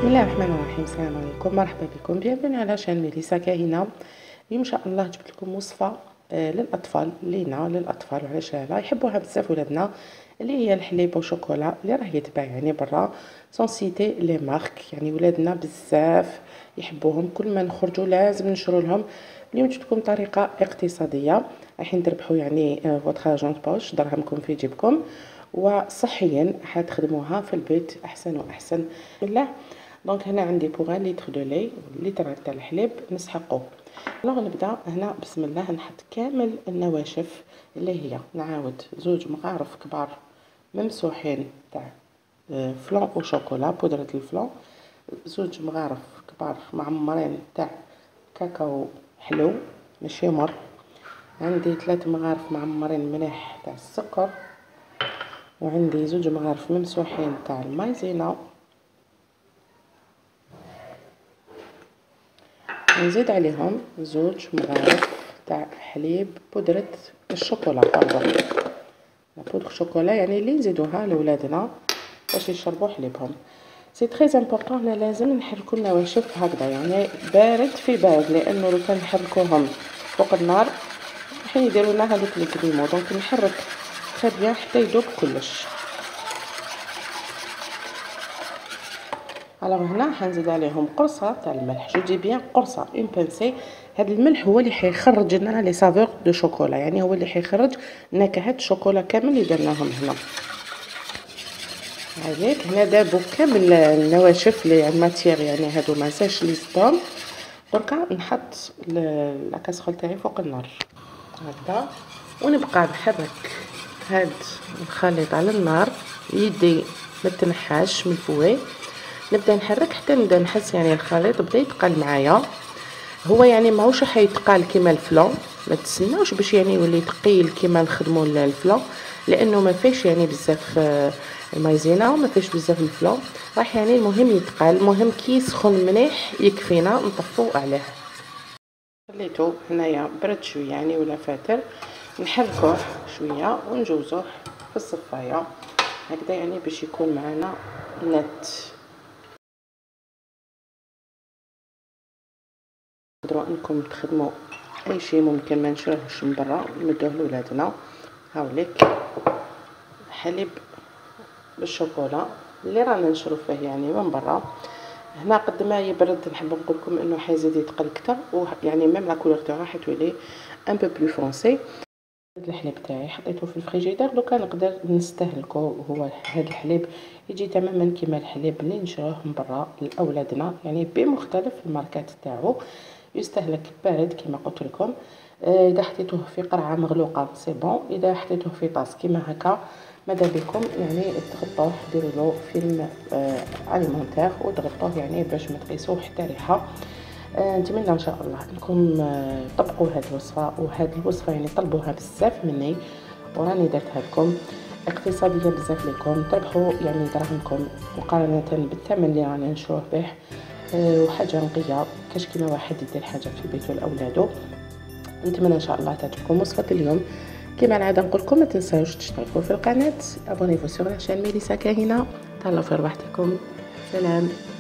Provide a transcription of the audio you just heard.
بسم الله الرحمن الرحيم. السلام عليكم، مرحبا بكم، بيانفوني على شان ميليسا كاهنه. اليوم ان شاء الله جبت لكم وصفه للاطفال، لينا للاطفال، وعلاش لا يحبوها بزاف ولادنا، اللي هي الحليب وشوكولا اللي راه يتباع يعني برا سون سيتي لي مارك. يعني ولادنا بزاف يحبوهم، كل ما نخرجوا لازم نشرو لهم. اليوم جبت لكم طريقه اقتصاديه رايحين تربحوا يعني فوتر اجون بوش، درهمكم في جيبكم، وصحيا حتخدموها في البيت احسن واحسن. بالله دونك هنا عندي بوغ لتر دو لي، لتر تاع الحليب نسحقوه. الوغ نبدا هنا بسم الله، نحط كامل النواشف اللي هي نعاود زوج مغارف كبار ممسوحين تاع فلون او شوكولا، بودرة الفلون، زوج مغارف كبار معمرين تاع كاكاو حلو ماشي مر، عندي 3 مغارف معمرين مليح تاع السكر، وعندي زوج مغارف ممسوحين تاع المايزينا، نزيد عليهم زوج مغارف تاع حليب بودرة الشوكولا، بودرة الشوكولا يعني اللي نزيدوها لولادنا باش يشربوا حليبهم. سي تري امبورطون، هنا لازم نحركو النواشف هكذا يعني بارد في بارد، لانه لو كان نحركوهم فوق النار راح يديروا لنا هذوك لي كريمو. دونك نحرك تري بيان حتى يذوب كلش. الوغ هنا حنزيد عليهم قرصه تاع الملح، جو دي بيان قرصه اون بانسي. هذا الملح هو اللي حيخرج لنا لي سافور دو شوكولا، يعني هو اللي حيخرج نكهات الشوكولا كامل اللي درناهم هنا. هذيك هنا دابو كامل النواشف لي الماتيير يعني هادو ما نساش لي زدتهم. دركا نحط لاكاسرول تاعي فوق النار هكذا، ونبقى نحرك هاد الخليط على النار، يدي ما تنحاش من الفوي، نبدا نحرك حتى نبدا نحس يعني الخليط بدا يتقل معايا. هو يعني ماهوش راح يتقال كيما الفلون، ما تسناوش باش يعني يولي ثقيل كيما نخدموا الفلون، لانه ما فيش يعني بزاف المايزينا وما فيش بزاف الفلون، راح يعني المهم يتقال. المهم كي يسخن مليح يكفينا نطفو عليه. خليته هنايا برد شويه يعني ولا فاتر، نحركوه شويه ونجوزوه في الصفايه هكذا يعني باش يكون معنا نت. تقدروا انكم تخدموا اي شيء ممكن ما نشروهش من برا نمدوه لولادنا. هاوليك حليب بالشوكولا اللي رانا نشرو فيه يعني من برا. هنا قد ما يبرد نحب نقول لكم انه حيزيد يتقل اكثر، ويعني ميم لا كولور تاعو راح تولي ان بو بلو فرونسي. الحليب تاعي حطيته في الفريجيدير، دوكا نقدر نستهلكو. هو هذا الحليب يجي تماما كيما الحليب اللي نشروه من برا لاولادنا، يعني بمختلف الماركات تاعو، يستهلك بارد كما قلت لكم. اذا حطيتوه في قرعه مغلوقه سي بون، اذا حطيتوه في طاس كيما هكا ماذا بكم يعني تغطوه، ديروا له فيلم اليمونتير وتغطوه يعني باش ما تقيسوه حتى ريحه. نتمنى ان شاء الله انكم طبقوا هذه الوصفه، وهذه الوصفه يعني طلبوها بزاف مني وراني درتها لكم اقتصاديه بزاف لكم، تربحوا يعني دراهمكم مقارنه بالثمن اللي رانا نشروه به. وحاجه نقيه كاش كيما واحد يدير حاجه في بيته لاولادو. نتمنى ان شاء الله تعجبكم وصفه اليوم. كما العاده نقول لكم ما تنساوش تشتركوا في القناه، ابونيفو سور لا شان ميليسا كاهنه. تهلاو في ربحتكم، سلام.